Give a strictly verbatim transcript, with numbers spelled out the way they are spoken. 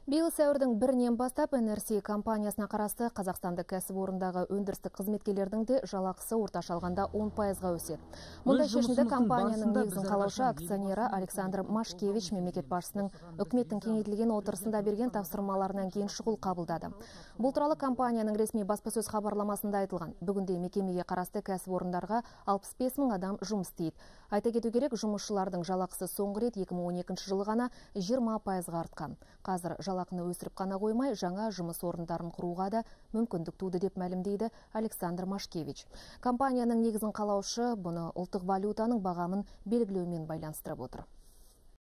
Биыл сәуірдің бірінен бастап эн эр си компаниясына қарасты Қазақстандық кәсіпорындағы өндірістік қызметкерлердің де жалақысы орташа алғанда он пайызға өседі. Мұндай шешімді компанияның негізін қалаушы акционері Александр Машкевич мемлекет басшысының үкіметтің кеңейтілген отырысында берген тапсырмаларынан кейін шұғыл қабылдады. Бұл туралы компанияның ресми баспасөз хабарламасында айтылған. Бүгінде мекемеге қарасты кәсіпорындарға алпыс бес мың адам жұмыс істейді. Айта кету керек, жұмысшылардың жалақысы соңғы рет екі мың он екінші жылы ғана жиырма пайызға артқан. Қазір жалақыны өсіріп қана қоймай, жаңа жұмыс орындарын құруға да мүмкіндік туды деп мәлімдейді Александр Машкевич. Компанияның негізін қалаушы бұны ұлттық валютаның бағамын белгілеумен байланыстырып отыр.